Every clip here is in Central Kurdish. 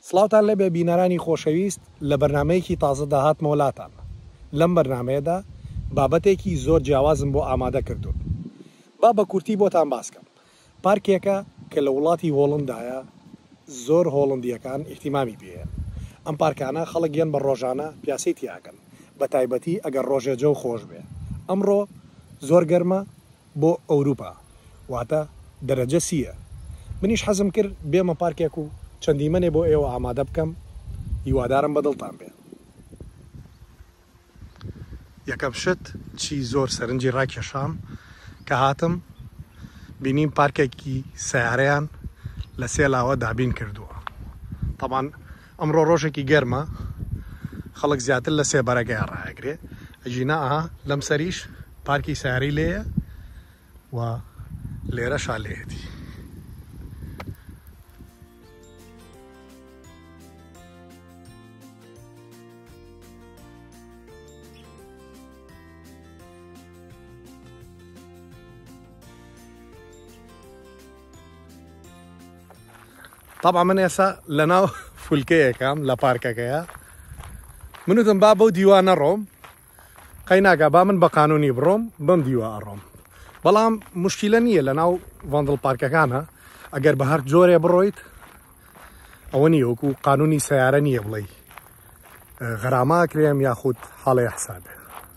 سڵاوتان لەبێ بینەرانی خۆشەویست لە بەرنمەیەکی تازە داهاتمە وڵاتان. لەم بەرنمەیەدا بابەتێکی زۆر جیاوازم بۆ ئامادە کردوون. با بە کورتی بۆتان باسکەم. پارکێکە کە لە وڵاتی هۆڵندایە زۆر هۆڵندیەکان ئیحتیمامی پێیە. ئەم پارکانە خەڵک گەن بە ڕۆژانە پیاسەی تیاکەن، بە تایبەتی ئەگەر ڕۆژێجە و خۆش بێ. ئەمڕۆ زۆر گەرمە بۆ ئەوروپا، واتە دەرەجە سیە. منیش حەزم کرد بێمە پارکێک و چەندی منێ بۆ ئێوە ئامادە بکەم، هیوادارم بەدڵتان بێ. یەکەم شت چی زۆر سەرنجی ڕاکێشام کە هاتم بینیم پارکێکی سیارەیان لە سێ لاوە دابین کردووە. تەمان ئەمڕۆ ڕۆژێکی گەرمە، خەڵک زیاتر لە سێ بەرەگەیان ڕایەگرێ. ئەژینا ئەها لەم سەریش پارکی سیاری لێیە و لێرەشا لێیەتی. طبعا من ئێستا لەناو فولکەیەکەم لە پارکەکەیە، منوتم با بەو دیوانە ڕۆم، قەیناگە با من بە قانونی بڕۆم بەم دیوە ئەڕۆم. بەڵام مشکیلە نییە لەناو ڤاندڵ پارکەکانە ئەگەر بە هەر جۆرێ بڕۆیت ئەوە نییە، وەکو قانونی سیارە نییە بڵێ غەرامە کرێم یاخود حاڵەیە حسابێ.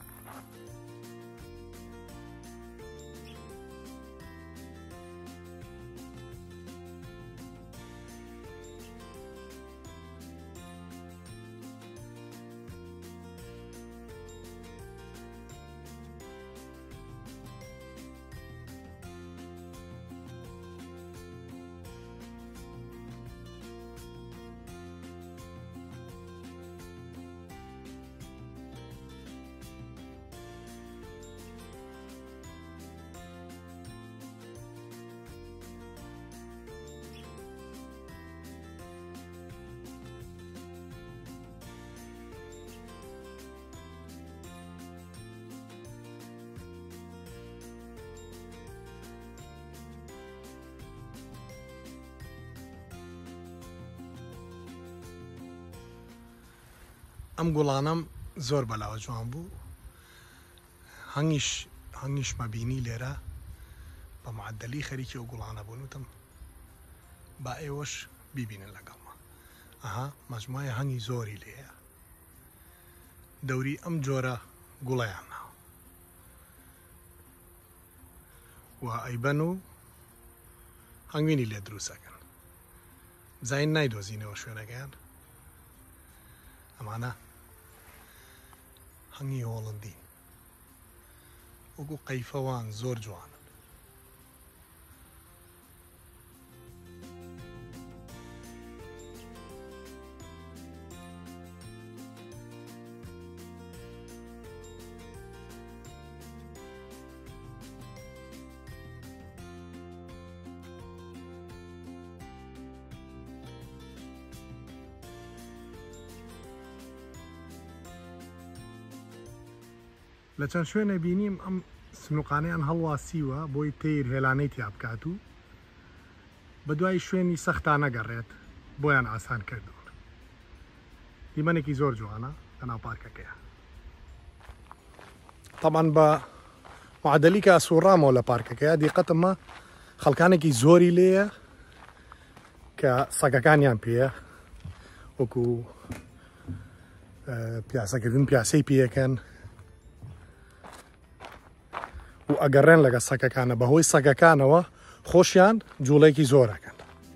ئەم گوڵانەم زۆر بەلاوە جوان بوو. هەنگیشمە بینی لێرە بە معدەلی خەریکی ئەو گوڵانە بوون، وتم با ئێوەش بیبینن لەگەڵمە. ئەها مەجموعە هەنگی زۆری لێیە، دەوری ئەم جۆرە گوڵەیاننا و ئەیبەن و هەنگوینی لێ دروستەکەن. زین نایدۆزینەوە شوێنەکەیان. ئەمانە هەنگی هۆڵندین، وەکو قەیفەوان زۆر جوانن. لە چەند شوێنە بینیم ئەم سنووقانەیان هەڵواسیوە بۆی تیر هێلانەی تیا بکات و بە دوای شوێنی سەختان نەگەڕێت، بۆیان ئاسان کردوون. دیمەنێکی زۆر جوانە لەناو پارکەکەیە. تەمان بە معدەلی کە ئەسووڕامەوە لە پارکەکەیە دیقەتمە خەڵکانێکی زۆری لێیە کە سەگەکانیان پێیە، وەکو پیاسەکردن پیاسەی پێیەکەن و ئەگەڕێن لەگە سەگەکانە. بەهۆی سەگەکانەوە خۆشیان جوڵێکی زۆرەکەن.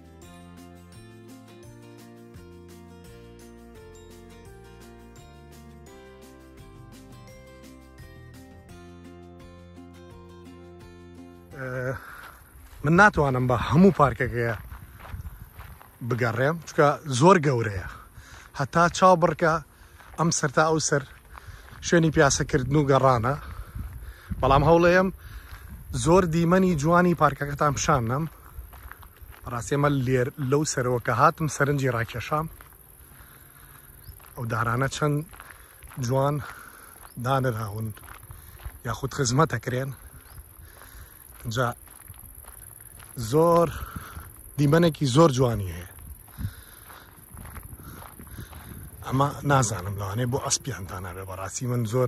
من ناتوانم بە هەموو پارکەکەیە بگەڕێم چکە زۆر گەورەیە، هەتا چاو بڕکە ئەم سەرتا ئەو سەر شوێنی پیاسەکردن و گەڕانە. بەڵام هەوڵەیەم زۆر دیمەنی جوانی پارکەکەتان پیشانم. ڕاستێمە لێر لەو سەرەوە کە هاتم سەرنجی ڕاکێشام. ئەو دارانە چەند جوان دانراون یاخود خزمەتەکرێن. جا زۆر دیمەنێکی زۆر جوانی هەیە. ئەمە نازانم لەوانەیە بۆ ئەسپیانتانە بێ بەڕاستی من زۆر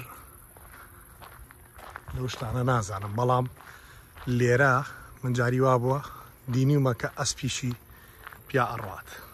لەو شتانە نازانم بەڵام لێرە من جاری وا بووە دینیومە کە ئەسپیشی پیا ئەڕات